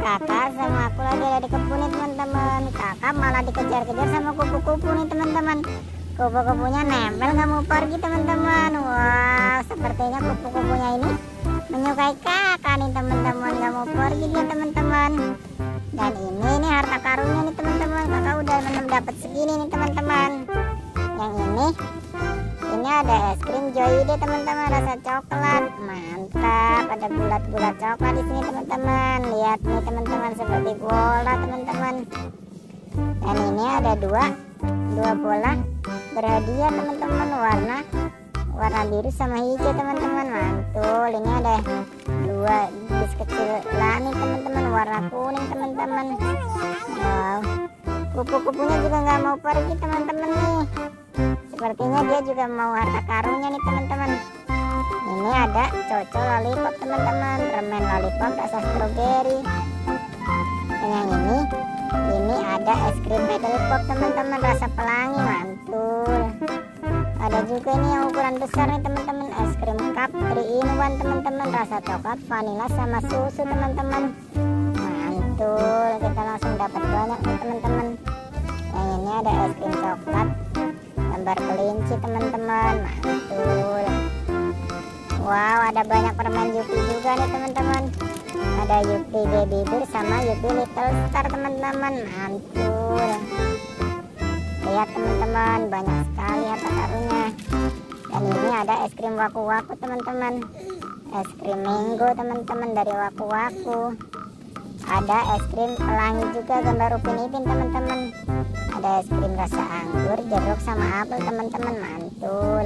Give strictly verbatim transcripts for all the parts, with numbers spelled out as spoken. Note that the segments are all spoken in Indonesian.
kakak sama aku lagi ada di kebun nih teman-teman. Kakak malah dikejar-kejar sama kupu-kupu nih teman-teman. Kupu-kupunya nempel nggak mau pergi teman-teman. Wow, sepertinya kupu-kupunya ini menyukai kakak nih teman-teman, nggak mau pergi dia teman-teman. Dan ini nih harta karunnya nih teman-teman, kakak udah mendapat segini nih teman-teman. Yang ini ini ada es krim Joy deh teman-teman, rasa coklat, mantap. Ada bulat-bulat coklat di sini teman-teman. Lihat nih teman-teman, seperti bola teman-teman. Dan ini ada dua dua bola berhadiah teman-teman, warna warna biru sama hijau teman-teman, mantul. Ini ada dua bis kecil lah nih teman-teman, warna kuning teman-teman. Wow, kupu-kupunya juga nggak mau pergi teman-teman nih. Sepertinya dia juga mau harta karunnya nih teman-teman. Ini ada cocol lollipop teman-teman, permen lollipop rasa stroberi. Dan yang ini ini ada es krim pedal pop teman-teman, rasa pelangi, mantul. Ada juga ini yang ukuran besar nih teman-teman, es krim cup three in one teman-teman, rasa coklat, vanila sama susu teman-teman, mantul. Kita langsung dapat banyak nih teman-teman. Yang ini ada es krim coklat gambar kelinci teman-teman, mantul. Wow, ada banyak permen Yupi juga nih teman-teman. Ada Yupi Baby Bear sama Yupi Little Star teman-teman, mantul. Lihat teman-teman, banyak sekali harta karunnya. Dan ini ada es krim waku-waku teman-teman, es krim mango teman-teman dari waku-waku. Ada es krim pelangi juga gambar Upin Ipin teman-teman. Ada es krim rasa anggur, jeruk sama apel teman-teman, mantul.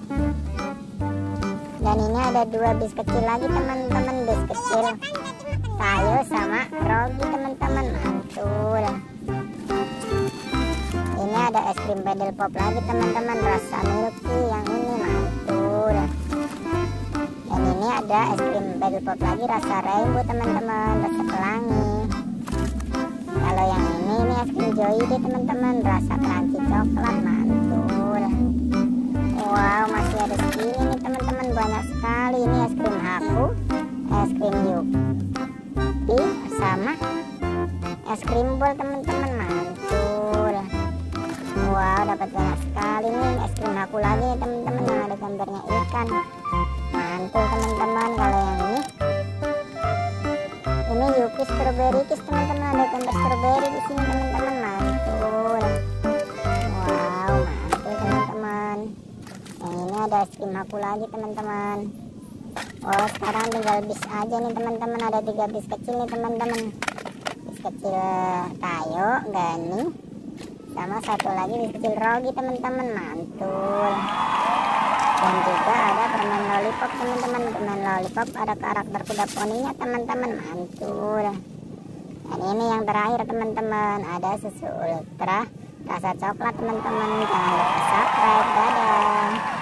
Dan ini ada dua bis kecil lagi teman-teman, bis kecil Tayo sama Rogi teman-teman, mantul. Ini ada es krim pedal pop lagi teman-teman, rasa milky, yang ini mantul. Dan ini ada es krim pedal pop lagi rasa rainbow teman-teman, rasa pelangi. Kalau yang ini ini es krim Joy deh teman-teman, rasa crunchy coklat, mantul. Wow, masih ada segini nih teman-teman, banyak sekali. Ini es krim Haku, es krim Yupi sama es krim bol teman-teman, mantul. Wow, dapat banyak sekali nih es krim Haku lagi teman-teman, yang ada gambarnya ikan, mantul teman-teman. Kalau yang ini ini Yupi strawberry kiss teman-teman, ada gambar strawberry di sini teman-teman, mantul. Wow, mantul teman-teman. Yang ini ada es krim Haku lagi teman-teman. Oh, sekarang tinggal bis aja nih teman-teman, ada tiga bis kecil nih teman-teman, bis kecil Tayo, Gani, sama satu lagi bis kecil Rogi teman-teman, mantul. Dan juga ada permen lollipop teman-teman, permen lollipop ada karakter kuda poninya teman-teman, mantul. Dan ini yang terakhir teman-teman, ada susu ultra rasa coklat teman-teman. Jangan lupa subscribe, dadah.